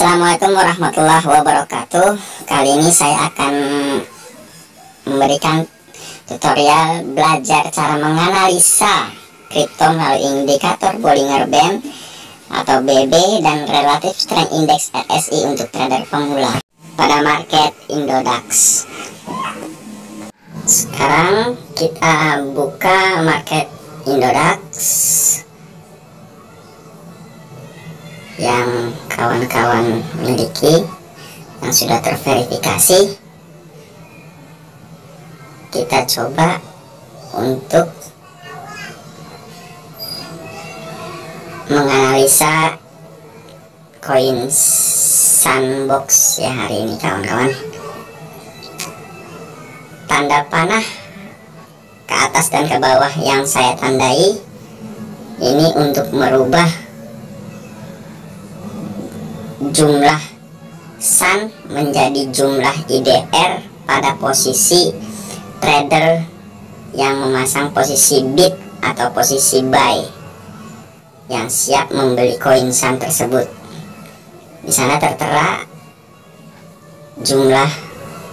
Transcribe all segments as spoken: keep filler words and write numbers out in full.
Assalamualaikum warahmatullahi wabarakatuh. Kali ini saya akan memberikan tutorial belajar cara menganalisa kripto melalui indikator Bollinger Band atau B B dan Relative Strength Index R S I untuk trader pemula pada market Indodax. Sekarang kita buka market Indodax yang kawan-kawan miliki, yang sudah terverifikasi. Kita coba untuk menganalisa koin Sandbox ya hari ini kawan-kawan. Tanda panah ke atas dan ke bawah yang saya tandai ini untuk merubah jumlah Sun menjadi jumlah I D R pada posisi trader yang memasang posisi bid atau posisi buy yang siap membeli koin Sun tersebut. Di sana tertera jumlah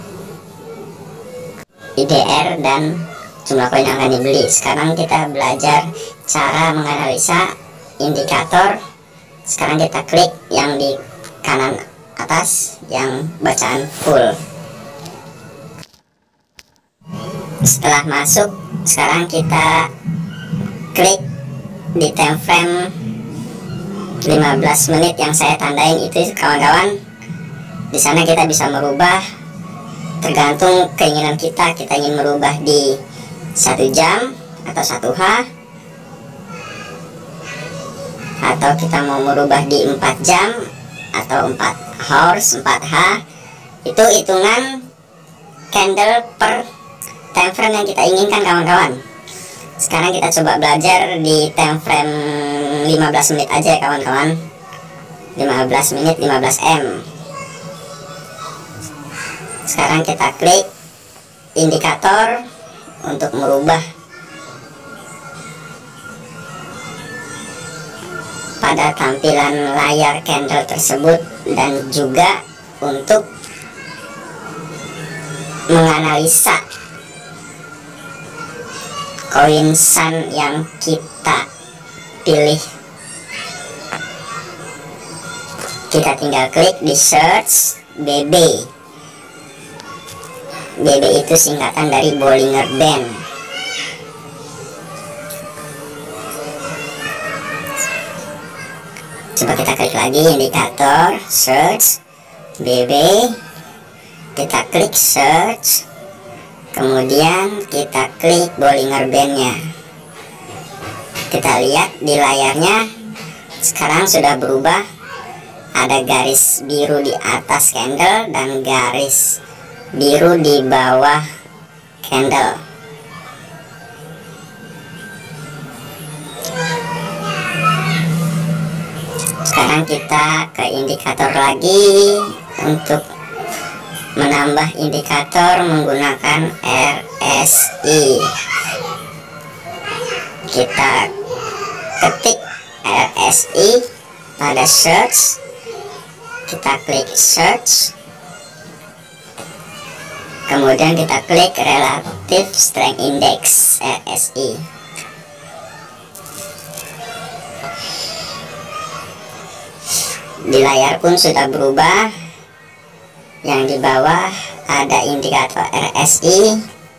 I D R dan jumlah koin yang akan dibeli. Sekarang kita belajar cara menganalisa indikator. Sekarang kita klik yang di kanan atas yang bacaan full. Setelah masuk, sekarang kita klik di time frame lima belas menit yang saya tandain itu kawan-kawan. Di sana kita bisa merubah tergantung keinginan kita. Kita ingin merubah di satu jam atau satu H, atau kita mau merubah di empat jam atau empat hours, empat H. Itu hitungan candle per time frame yang kita inginkan kawan-kawan. Sekarang kita coba belajar di time frame lima belas menit aja ya kawan-kawan. lima belas menit lima belas M. Sekarang kita klik indikator untuk merubah pada tampilan layar candle tersebut, dan juga untuk menganalisa koin Sun yang kita pilih. Kita tinggal klik di search B B. B B itu singkatan dari Bollinger Band. Coba kita klik lagi indikator search B B, kita klik search, kemudian kita klik Bollinger Band-nya. Kita lihat di layarnya sekarang sudah berubah, ada garis biru di atas candle dan garis biru di bawah candle. Sekarang kita ke indikator lagi untuk menambah indikator menggunakan R S I. Kita ketik R S I pada search, kita klik search, kemudian kita klik Relative Strength Index R S I. Di layar pun sudah berubah. Yang di bawah ada indikator R S I.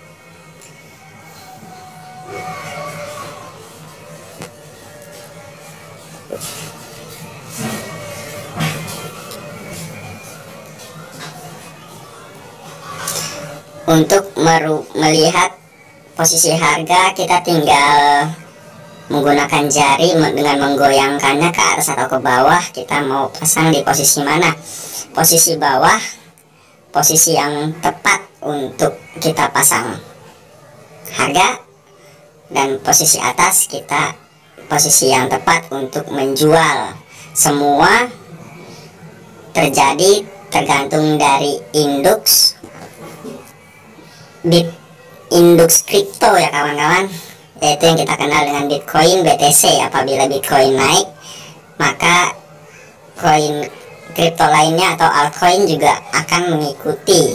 Untuk melihat posisi harga, kita tinggal menggunakan jari dengan menggoyangkannya ke atas atau ke bawah. Kita mau pasang di posisi mana? Posisi bawah, posisi yang tepat untuk kita pasang harga, dan posisi atas kita posisi yang tepat untuk menjual. Semua terjadi tergantung dari indeks bit indeks kripto ya kawan-kawan, yaitu yang kita kenal dengan Bitcoin B T C. Apabila Bitcoin naik, maka koin kripto lainnya atau altcoin juga akan mengikuti.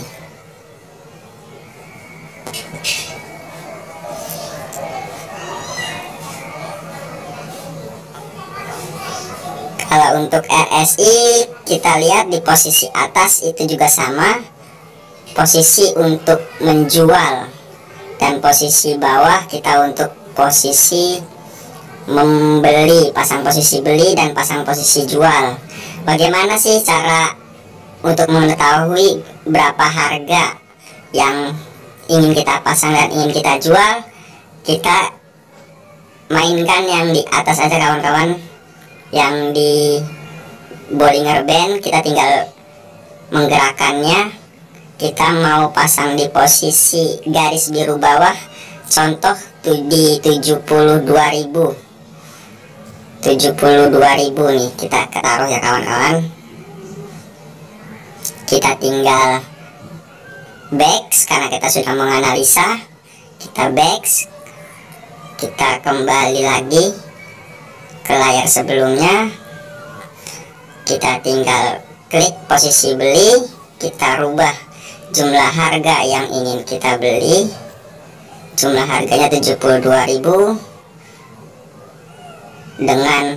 Kalau untuk R S I kita lihat di posisi atas itu juga sama, posisi untuk menjual, dan posisi bawah kita untuk posisi membeli, pasang posisi beli dan pasang posisi jual. Bagaimana sih cara untuk mengetahui berapa harga yang ingin kita pasang dan ingin kita jual? Kita mainkan yang di atas aja kawan-kawan, yang di Bollinger Band. Kita tinggal menggerakkannya. Kita mau pasang di posisi garis biru bawah, contoh di tujuh puluh dua ribu tujuh puluh dua ribu nih, kita taruh ya kawan-kawan. Kita tinggal back karena kita sudah menganalisa. Kita back, kita kembali lagi ke layar sebelumnya. Kita tinggal klik posisi beli, kita rubah jumlah harga yang ingin kita beli. Jumlah harganya tujuh puluh dua ribu dengan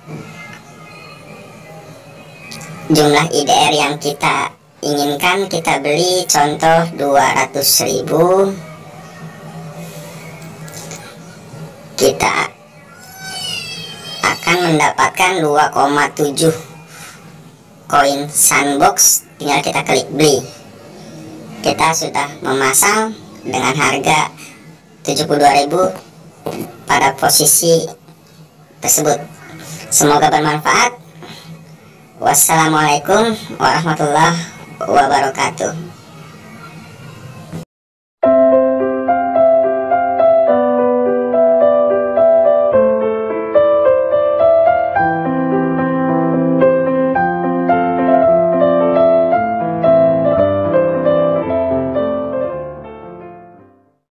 jumlah I D R yang kita inginkan. Kita beli contoh dua ratus ribu. Kita akan mendapatkan dua koma tujuh koin Sandbox. Tinggal kita klik beli. Kita sudah memasang dengan harga tujuh puluh dua ribu pada posisi tersebut. Semoga bermanfaat. Wassalamualaikum warahmatullahi wabarakatuh.